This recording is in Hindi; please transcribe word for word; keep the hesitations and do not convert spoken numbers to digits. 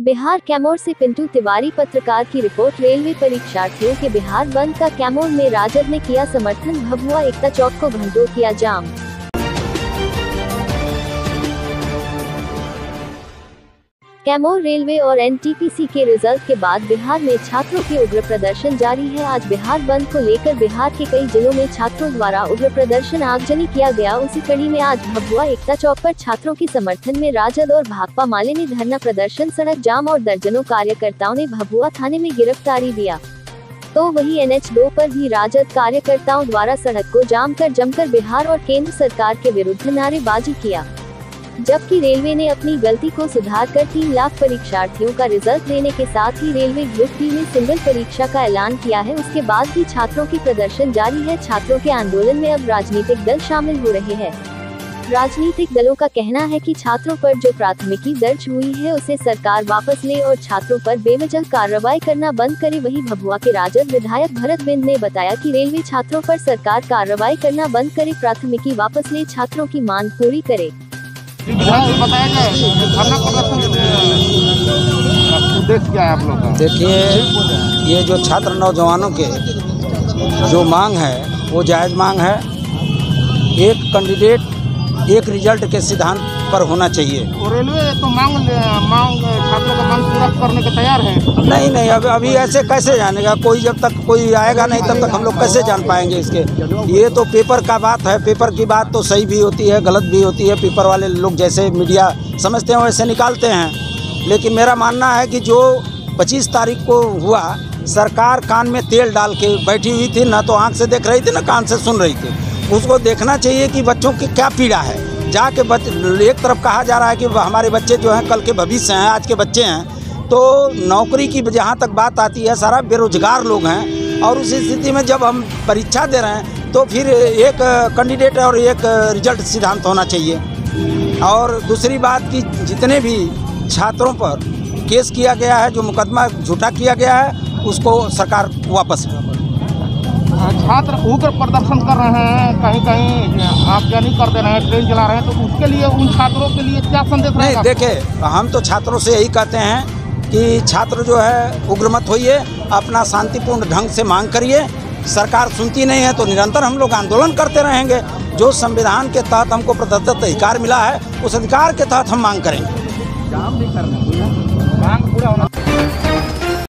बिहार कैमूर से पिंटू तिवारी पत्रकार की रिपोर्ट। रेलवे परीक्षार्थियों के बिहार बंद का कैमूर में राजद ने किया समर्थन। भभुआ एकता चौक को घंटों किया जाम। कैमूर रेलवे और एन टी पी सी के रिजल्ट के बाद बिहार में छात्रों के उग्र प्रदर्शन जारी है। आज बिहार बंद को लेकर बिहार के कई जिलों में छात्रों द्वारा उग्र प्रदर्शन आगजनी किया गया। उसी कड़ी में आज भभुआ एकता चौक पर छात्रों के समर्थन में राजद और भाकपा माले ने धरना प्रदर्शन, सड़क जाम और दर्जनों कार्यकर्ताओं ने भभुआ थाने में गिरफ्तारी दिया। तो वही एन एच दो पर भी राजद कार्यकर्ताओं द्वारा सड़क को जाम कर जमकर बिहार और केंद्र सरकार के विरुद्ध नारेबाजी किया। जबकि रेलवे ने अपनी गलती को सुधार कर तीन लाख परीक्षार्थियों का रिजल्ट देने के साथ ही रेलवे ग्रुप डी में सिंगल परीक्षा का ऐलान किया है। उसके बाद भी छात्रों की प्रदर्शन जारी है। छात्रों के आंदोलन में अब राजनीतिक दल शामिल हो रहे हैं। राजनीतिक दलों का कहना है कि छात्रों पर जो प्राथमिकी दर्ज हुई है उसे सरकार वापस ले और छात्रों पर बेवजह कार्रवाई करना बंद करे। वहीं भभुआ के राजद विधायक भरत बिंद ने बताया कि रेलवे छात्रों पर सरकार कार्रवाई करना बंद करे, प्राथमिकी वापस ले, छात्रों की मांग पूरी करे। बताया जाए धरना प्रदर्शन उद्देश्य क्या है आप लोग का? देखिए, ये जो छात्र नौजवानों के जो मांग है वो जायज़ मांग है। एक कैंडिडेट एक रिजल्ट के सिद्धांत पर होना चाहिए। और रेलवे तो मांग मांग छात्रों का मांग पूरा करने के तैयार है। नहीं नहीं अभी अभी ऐसे कैसे जानेगा कोई, जब तक कोई आएगा नहीं तब तक हम लोग कैसे जान पाएंगे इसके। ये तो पेपर का बात है, पेपर की बात तो सही भी होती है, गलत भी होती है। पेपर वाले लोग जैसे मीडिया समझते हैं वैसे निकालते हैं। लेकिन मेरा मानना है कि जो पच्चीस तारीख को हुआ, सरकार कान में तेल डाल के बैठी हुई थी, ना तो आँख से देख रही थी ना कान से सुन रही थी। उसको देखना चाहिए कि बच्चों की क्या पीड़ा है। जाके बच एक तरफ कहा जा रहा है कि हमारे बच्चे जो हैं कल के भविष्य हैं, आज के बच्चे हैं, तो नौकरी की जहाँ तक बात आती है सारा बेरोजगार लोग हैं। और उस स्थिति में जब हम परीक्षा दे रहे हैं तो फिर एक कैंडिडेट और एक रिजल्ट सिद्धांत होना चाहिए। और दूसरी बात कि जितने भी छात्रों पर केस किया गया है, जो मुकदमा झूठा किया गया है, उसको सरकार वापस। छात्र उग्र प्रदर्शन कर रहे हैं, कहीं कहीं आगजनी कर दे रहे हैं, ट्रेन चला रहे हैं, तो उसके लिए उन छात्रों के लिए क्या संदेश रहेगा? नहीं, देखिए, हम तो छात्रों से यही कहते हैं कि छात्र जो है उग्र मत होइए, अपना शांतिपूर्ण ढंग से मांग करिए। सरकार सुनती नहीं है तो निरंतर हम लोग आंदोलन करते रहेंगे। जो संविधान के तहत हमको प्रदत्त अधिकार मिला है उस अधिकार के तहत हम मांग करेंगे। जाम भी करना, मांग पूरा होना।